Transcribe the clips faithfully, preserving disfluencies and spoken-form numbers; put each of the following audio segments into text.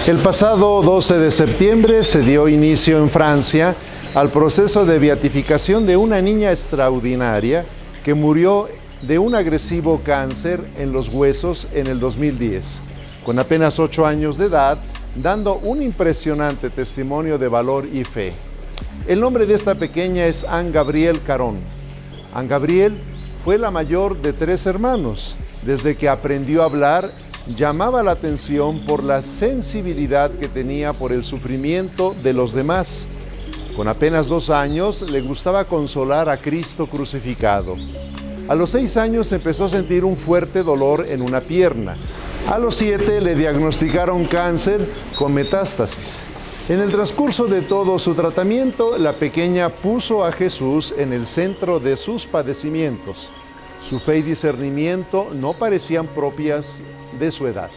El pasado doce de septiembre se dio inicio en Francia al proceso de beatificación de una niña extraordinaria que murió de un agresivo cáncer en los huesos en el dos mil diez, con apenas ocho años de edad, dando un impresionante testimonio de valor y fe. El nombre de esta pequeña es Anne Gabrielle Caron. Anne Gabrielle fue la mayor de tres hermanos. Desde que aprendió a hablar, llamaba la atención por la sensibilidad que tenía por el sufrimiento de los demás. Con apenas dos años le gustaba consolar a Cristo crucificado. A los seis años empezó a sentir un fuerte dolor en una pierna. A los siete le diagnosticaron cáncer con metástasis. En el transcurso de todo su tratamiento, la pequeña puso a Jesús en el centro de sus padecimientos. Su fe y discernimiento no parecían propias de su edad.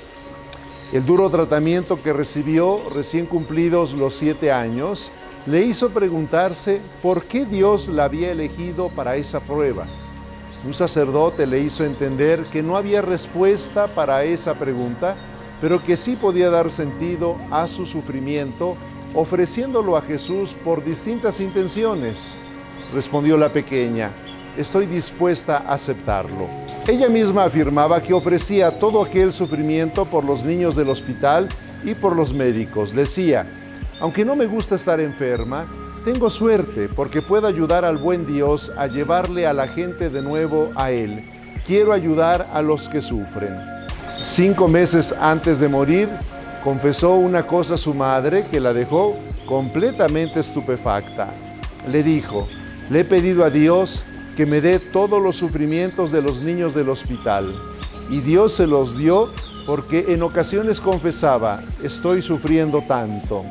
El duro tratamiento que recibió recién cumplidos los siete años le hizo preguntarse por qué Dios la había elegido para esa prueba. Un sacerdote le hizo entender que no había respuesta para esa pregunta, pero que sí podía dar sentido a su sufrimiento, ofreciéndolo a Jesús por distintas intenciones. Respondió la pequeña: estoy dispuesta a aceptarlo. Ella misma afirmaba que ofrecía todo aquel sufrimiento por los niños del hospital y por los médicos. Decía: aunque no me gusta estar enferma, tengo suerte porque puedo ayudar al buen Dios a llevarle a la gente de nuevo a Él. Quiero ayudar a los que sufren. Cinco meses antes de morir, confesó una cosa a su madre que la dejó completamente estupefacta. Le dijo: le he pedido a Dios que me dé todos los sufrimientos de los niños del hospital. Y Dios se los dio porque en ocasiones confesaba: estoy sufriendo tanto.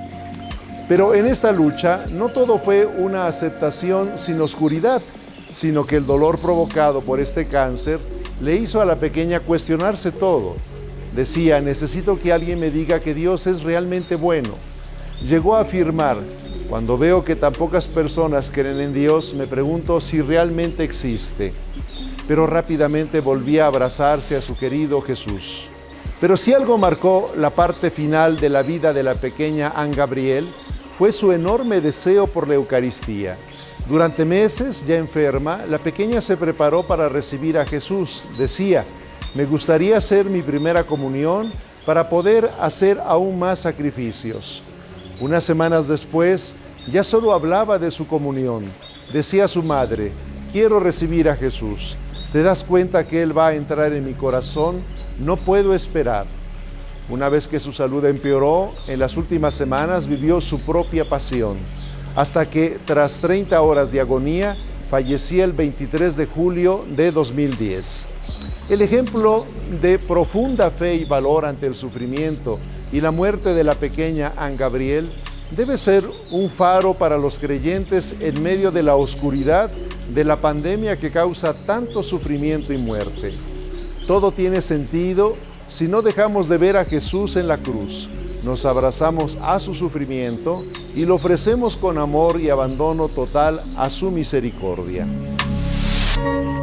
Pero en esta lucha no todo fue una aceptación sin oscuridad, sino que el dolor provocado por este cáncer le hizo a la pequeña cuestionarse todo. Decía: necesito que alguien me diga que Dios es realmente bueno. Llegó a afirmar: cuando veo que tan pocas personas creen en Dios, me pregunto si realmente existe. Pero rápidamente volvía a abrazarse a su querido Jesús. Pero si algo marcó la parte final de la vida de la pequeña Anne Gabrielle, fue su enorme deseo por la Eucaristía. Durante meses, ya enferma, la pequeña se preparó para recibir a Jesús. Decía: me gustaría hacer mi primera comunión para poder hacer aún más sacrificios. Unas semanas después, ya solo hablaba de su comunión. Decía a su madre: quiero recibir a Jesús. ¿Te das cuenta que Él va a entrar en mi corazón? No puedo esperar. Una vez que su salud empeoró, en las últimas semanas vivió su propia pasión, hasta que, tras treinta horas de agonía, fallecía el veintitrés de julio de dos mil diez. El ejemplo de profunda fe y valor ante el sufrimiento y la muerte de la pequeña Anne Gabrielle debe ser un faro para los creyentes en medio de la oscuridad de la pandemia que causa tanto sufrimiento y muerte. Todo tiene sentido si no dejamos de ver a Jesús en la cruz, nos abrazamos a su sufrimiento y lo ofrecemos con amor y abandono total a su misericordia.